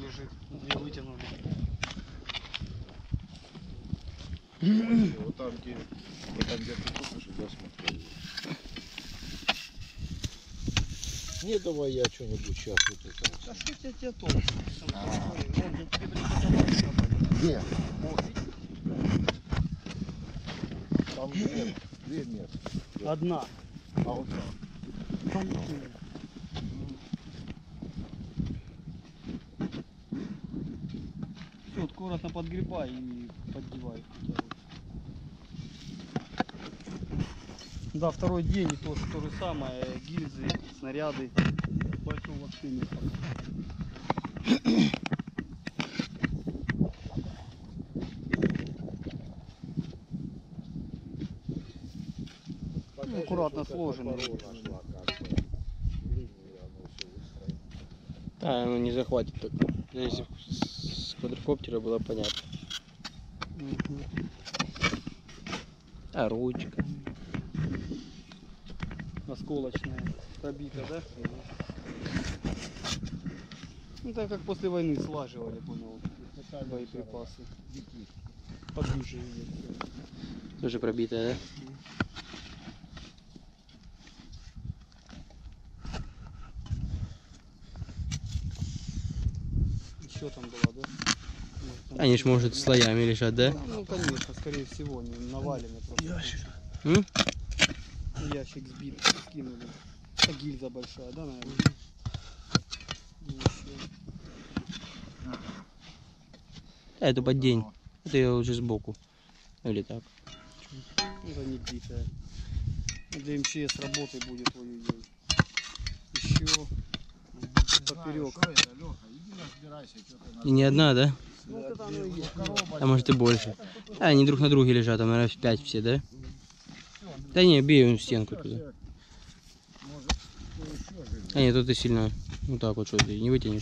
лежит. Две вытянули. Вот там, где ты купишь, я смотрю. Не, давай я что-нибудь сейчас вот это. А что тебе толку? Где? Там две места. Одна. А вот так. Все, аккуратно подгребай и поддевай. Да, второй день, и то же самое, гильзы, снаряды. Большого вообще нет. Ну, аккуратно сложено. Да, оно не захватит так. Если с квадрокоптера было понятно. А ручка. Осколочная, пробита, да? Ну так как после войны слаживали, понял, боеприпасы. Поближе идет. Тоже пробитая, да? Еще там была, да? Они ж может слоями лежат, да? Ну конечно, скорее всего, не навалены просто. Ящик. Ящик сбит, скинули. А гильза большая, да, наверное? Это под день. Это я уже сбоку. Или так. Это не битая. Для МЧС работы будет ой-ой-ой. Еще поперек. И не одна, да? Ну, вот это оно и есть. А может и больше. А они друг на друге лежат, там, наверное, 5 все, да? Да не, бей в стенку туда. А нет, тут ты сильно, вот так вот, что ты не вытянешь.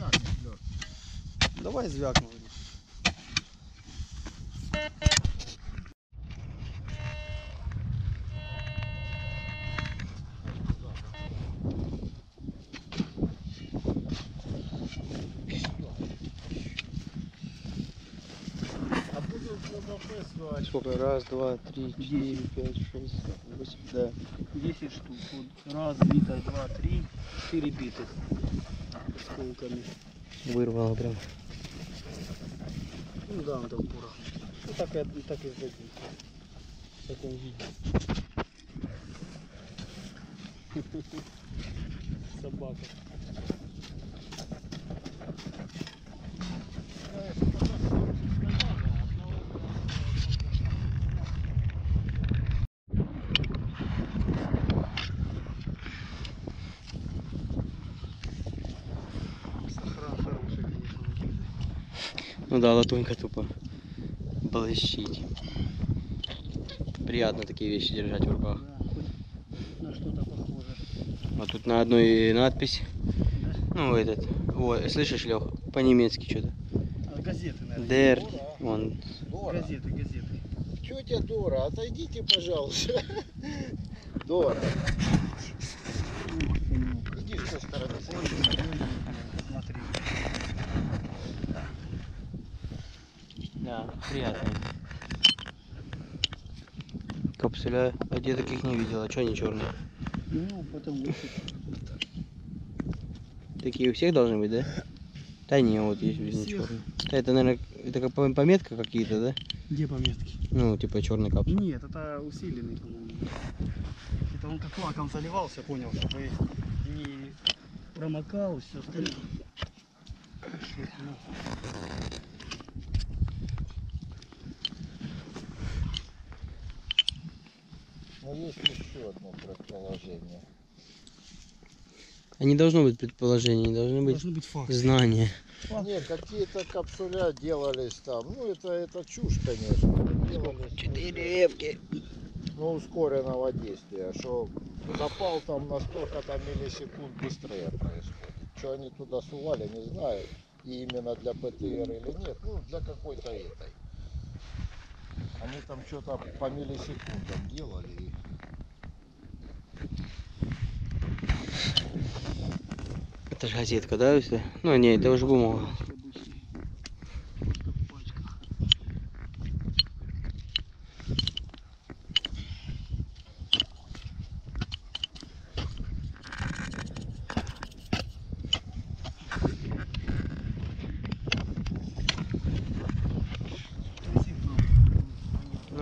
Давай звякнем. Сколько? Раз, два, три, четыре, пять, шесть, восемь, да. 10 штук. Вот раз, битая, два, три, 4 битых. Осколками. Вырвало прям. Ну да, он там порох. Ну так и сдадим. В таком виде. Собака. Сохран хороший, конечно. Ну да, латунька тупо блещит. Приятно такие вещи держать в руках. Да, хоть на что-то похоже. А тут на одной надпись. Да? Ну этот. Ой, слышишь, Лех? По-немецки что-то. А, газеты, наверное. Дер. Вон. Дора. Газеты. Тетя Дора, отойдите, пожалуйста. Дора. Иди с той стороны. Смотри. Да, приятно. Капсуля. А где таких не видел? А что они черные? Ну, потому что. Такие у всех должны быть, да? Да не, вот есть без Всех. черные. Это, наверное, это как пометка какие-то, да? Где пометки? Ну, типа черный капсул. Нет, это усиленный, по-моему. Это он как лаком заливался, понял, чтобы не промокал, все остальное. Но есть еще одно предположение. А не должно быть предположений, не должны быть Должны быть факты. знания. Нет, какие-то капсуля делались там. Ну, это чушь, конечно. Делались, 4 эвки. ну, ускоренного действия, что запал там на столько там миллисекунд быстрее происходит. Что они туда сували, не знаю. И именно для ПТР или нет. Ну, для какой-то этой. Они там что-то по миллисекундам делали. Это же газетка, да? Если? Ну, не, это уже бумага.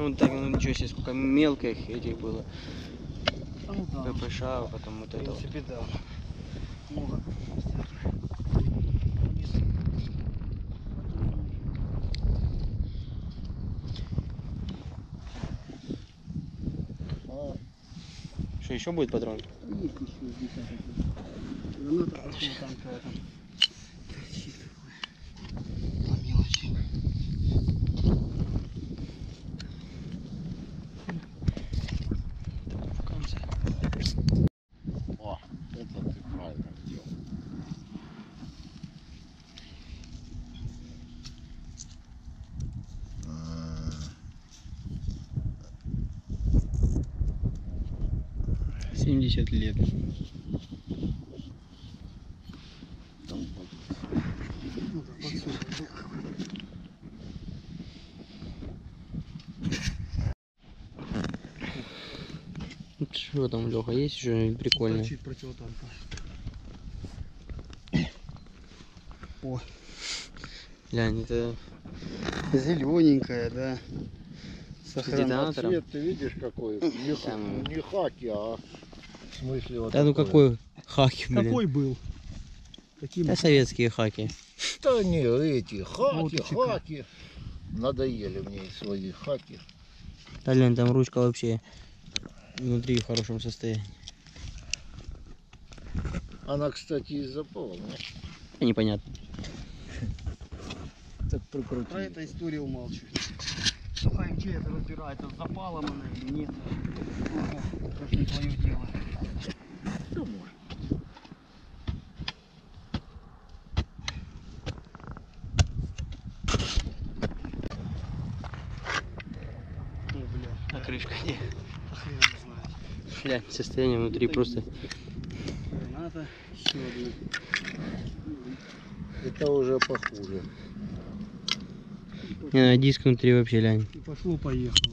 Ну так, ну ничего себе, сколько мелких этих было. Ну да. ППШ, а потом вот В это вот. принципе, да. Много. А, Что, еще будет патрон? Есть еще десяток. Граната противотанковая там. Торчит такой. По мелочи. В конце. о, это ты правильно сделал. А, 70 лет. там Ну да, подсохло. Что там, Леха, есть еще прикольное? Торчит противотанковая. О, Глянь, это зелененькая, да. С детонатором. цвет ты видишь какой? Не, Там- не хаки, а в смысле вот Да ну такой. какой хаки, блин. Какой был? Каким? Да советские хаки. Да не, эти Вот хаки, и чека. хаки. Надоели мне свои хаки. Да, глянь, там ручка вообще внутри в хорошем состоянии. Она, кстати, из запала, не? Непонятно. Так прикрути. Про эту историю умалчиваю. Слухай, где это разбирается, с запалом она или нет. Это ж не твое дело. Да, может. Ну, бля, А крышка где? хрен не знаю. Глянь, состояние внутри просто. Граната, еще одна. Это уже похуже. Не, диск внутри вообще, глянь. И пошло-поехало.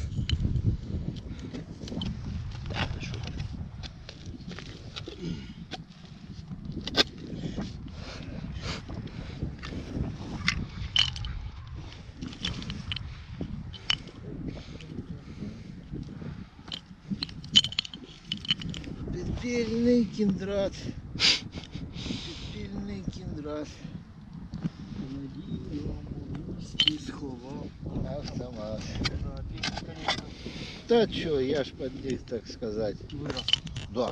Петельный киндрат. Петельный киндрат. Не сховал. Автомат. Да, песня, конечно, Да чё, я ж под них, так сказать. вырос. Да.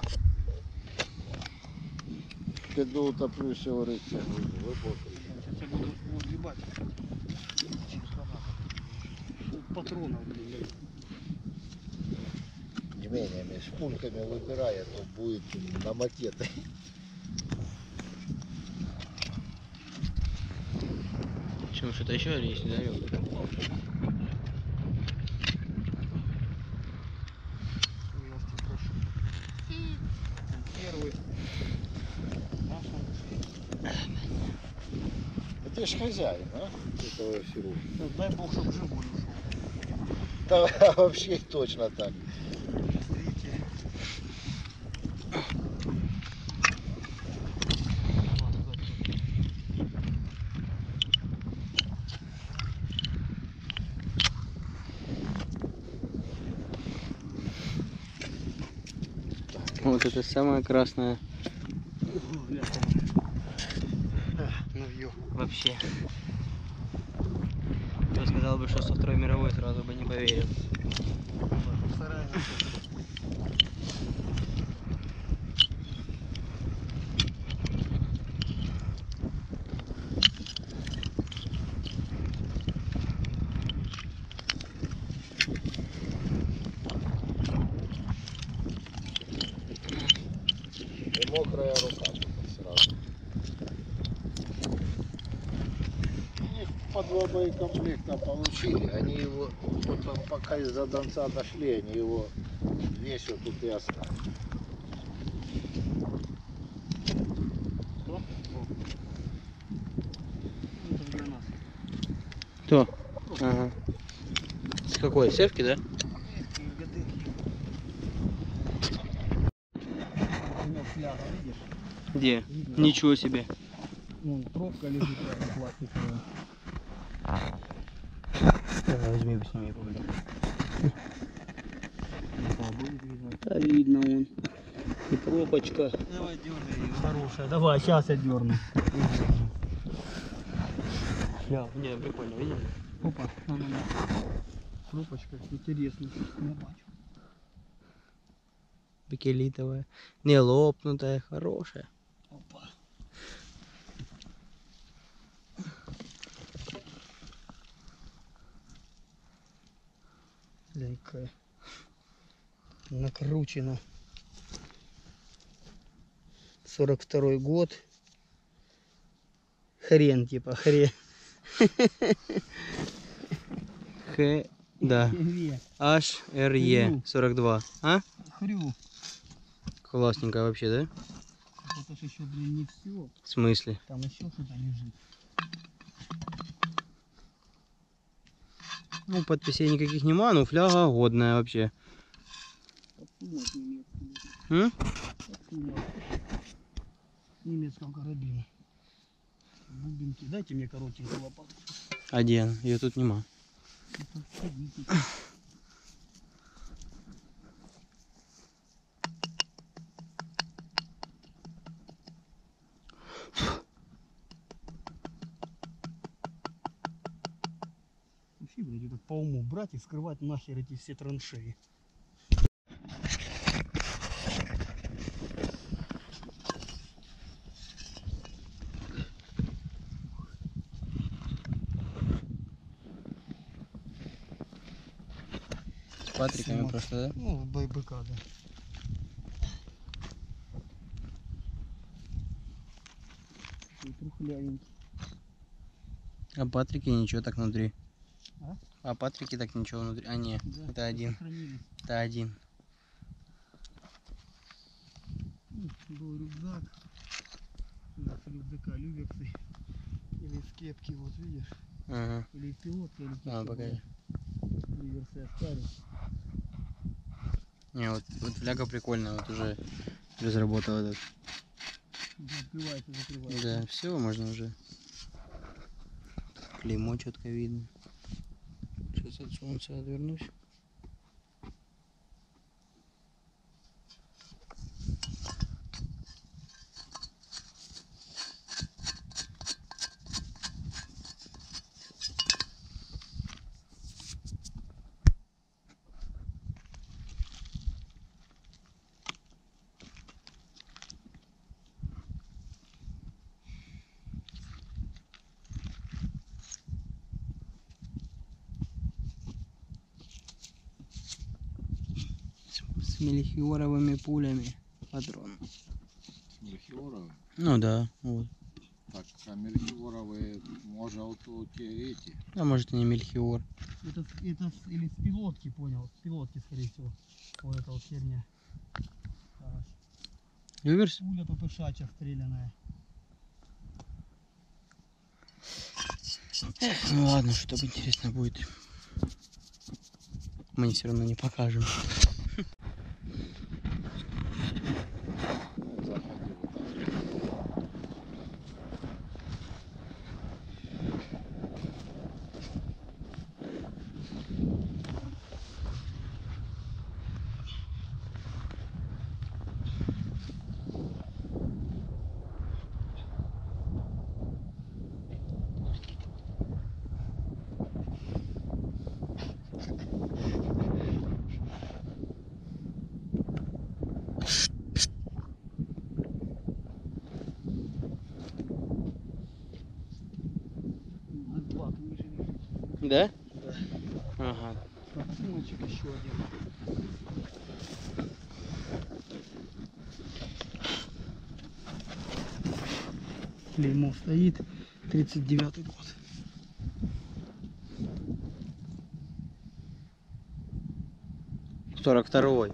Піду утоплюся у рыцаря. Сейчас я буду выгребать. Патронов, блин. Жменями, с пульками выбирая, то будет на макеты. Чем что-то еще есть, да, Лёха? Милости прошу. Первый. Где ж хозяин, а? Этого всего. Ну, дай бог, чтобы живой ушел. Да вообще точно так. Смотрите. Вот это самая красная Ну ё. вообще. Кто сказал бы, что со Второй мировой, сразу бы не поверил. Стараемся. И мокрая рука только сразу. Их по 2 боекомплекта получили. Они его, вот там, пока из-за Донца дошли, они его весь вот тут и оставили. Что? Это для нас. Кто? Ага. С какой? Севки, да? Такие гадыки. У него фляга, видишь? Где? Видно. Ничего себе. Вон пробка лежит рядом, пластиковая. Возьми, сними, погляди. Будет видно. Да, видно вон. И пробочка. Давай, дергай ее, хорошая. Давай, сейчас я дерну. Не, прикольно, видели? Опа, на. Кнопочка, интересно. Не бачу. Бакелитовая. Не лопнутая, хорошая. Опа. Ляйка. Накручено. 42-й год. Хрен типа, хрен. Х, да. HRE 42. А? Хрю. Классненько вообще, да? Это ж еще, блин, не все. В смысле? Там еще что-то лежит. Ну, подписей никаких нема, но фляга годная вообще. Подсумок немецкий. М? Подсумок. Немецкого карабина. Бубенки. Дайте мне коротенькую лопату. Один. Ее тут нема. Вообще, блядь, это по уму брать и скрывать нахер эти все траншеи. С Патриками Сумок. просто, да? Ну, в БК, да. Такой трухлявенький. А Патрики ничего так внутри. А? А Патрики так ничего внутри. А, нет, Да, это один. сохранились. Это один. Был рюкзак. С рюкзака люверсы. Или с кепки, вот видишь. Ага. Или пилотка, или кепка. А, покажи. Люверсы остались. Не, вот фляга прикольная, вот уже разработала этот. Открывается, закрывается. Да, все, можно уже. Клеймо четко видно. Сейчас от солнца отвернусь. С мельхиоровыми пулями патрон. Мельхиоровые? Ну да, вот. Так, а мельхиоровые, может, вот те эти? А может и не мельхиор. Это или с пилотки, понял. С пилотки, скорее всего. Вот эта вот херня. Хорошо. Люверс? Пуля ППШ стреляная. Ну ладно, что там интересно будет. Мы все равно не покажем. Бак ниже лежит. Да? Да. Ага. Подсумочек еще один. Клеймо стоит. 39-й год. — 42-й.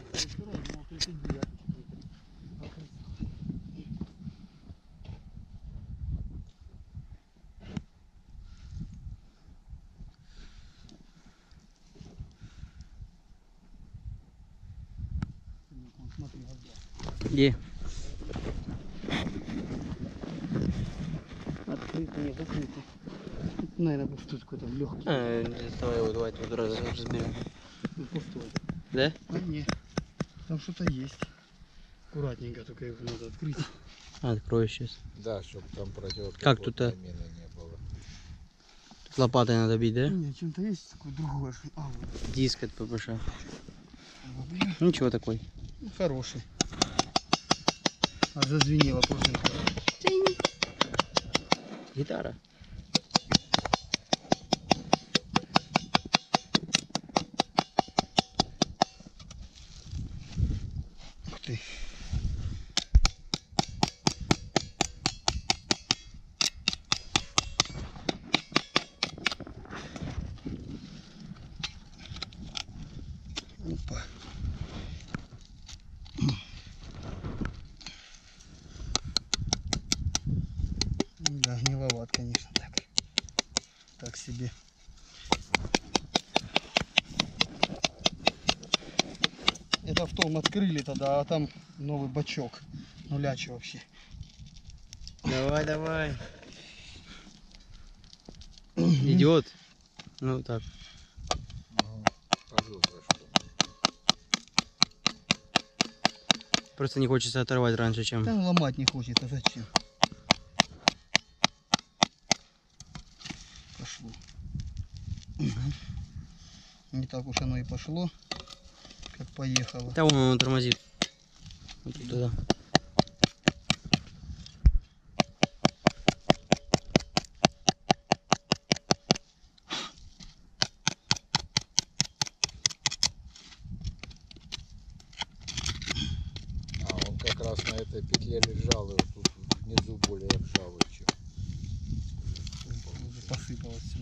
Смотри, Где? открыто, не закрыто. Наверное, будет тут какой-то легкий. Давай его, давай тут разберем. Ну, пустой. Да? А не, там что-то есть. Аккуратненько, только его надо открыть. Открою сейчас. Да, чтобы там противопехотной Как тут, мины не было. Тут лопатой надо бить, да? Нет, чем-то есть такое другое. А, вот. Диск от ППШ. О, блин. Ничего такой. Ну, хороший. А зазвенела пружинка. Гитара. Ух ты. Опа. Да, гниловат, конечно, так. Так себе. Это в том открыли тогда, а там новый бачок. Нулячий вообще. Давай, давай. Идет. Ну так. Скажу, за что. Просто не хочется оторвать раньше, чем. Там ломать не хочется, зачем? Пошло. Не так уж оно и пошло, как поехало. Да, вон он тормозит. Вот туда. А он как раз на этой петле лежал, и вот тут внизу более ржавый, чем. Уже посыпалось все.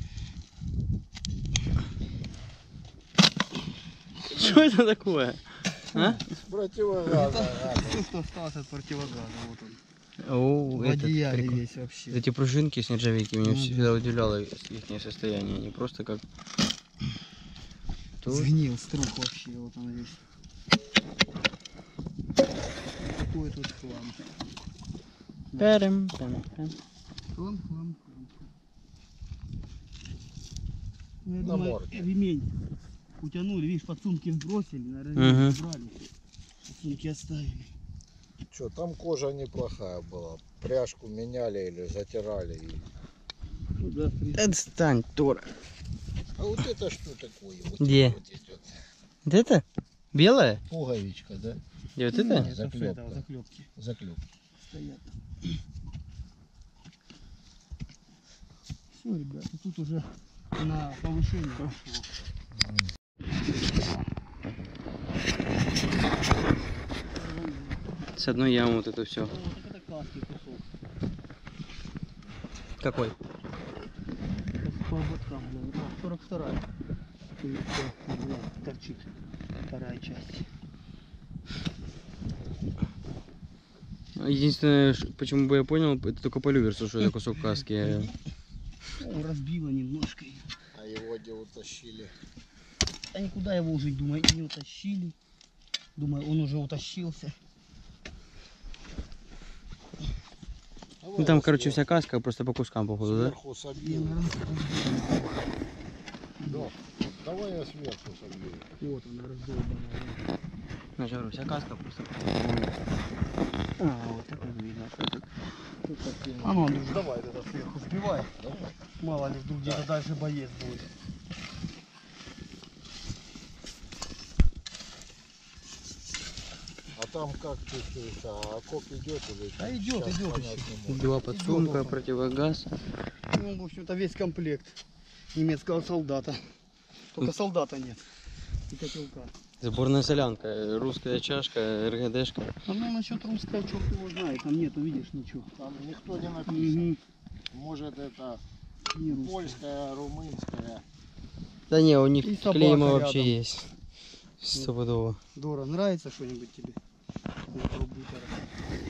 Что это такое? А? Противогаза. Все, что осталось от противогаза. Вот он. О, В этот одеяле прикол. весь вообще. Эти пружинки с нержавейки меня Ну всегда удивляло их состояние. Они просто как... Тут. Сгнил струк вообще. Вот он весь. Какой тут хлам. Хлам. Хлам. Ну, я На думаю, морде. ремень утянули, видишь, подсумки сбросили, наверное, Мгм. убрали. Подсумки оставили. Что, там кожа неплохая была. Пряжку меняли или затирали. Ну, да, Отстань, Тора. А вот это что такое? Вот Где? Вот идет. Вот это? Белая? Пуговичка, да? И вот Нет, это? это Заклепка. с этого, заклепки Заклепка. стоят. Все, ребята, тут уже на повышение пошло. С одной ямы вот это все. Вот так это классный кусок. Какой? По ободкам, блин. 42-я. И всё, вот, торчит вторая часть. Единственное, почему бы я понял, это только по люверсу, что это кусок каски. Ну, разбило немножко. её. А его где утащили? А никуда его уже, думаю, не утащили. Думаю, он уже утащился. Ну там, короче, вся каска просто по кускам, походу, да? Сверху собью. Да. Давай я сверху собью. Вот она раздолбанная. Ну, говорю, вся каска просто. А, вот так вот видно, что это. А ну, Андрюш, давай это сверху сбивай. Давай. Мало ли, вдруг где-то дальше боец будет. А там как чувствуется? Окоп идет или А идет, сейчас идет понять еще. не можем. Два подсумка, опа. противогаз. Ну, в общем-то, весь комплект немецкого солдата. Только солдата нет. И котелка. Сборная солянка, русская чашка, РГДшка. А ну, насчет русского, черт его знает. Там нету, видишь, ничего. Там никто не написан. Угу. Может это Не русская. польская, румынская. Да не, у них И собака клейма вообще рядом. есть. Стопудово. Дора, нравится что-нибудь тебе? Из Рубутера?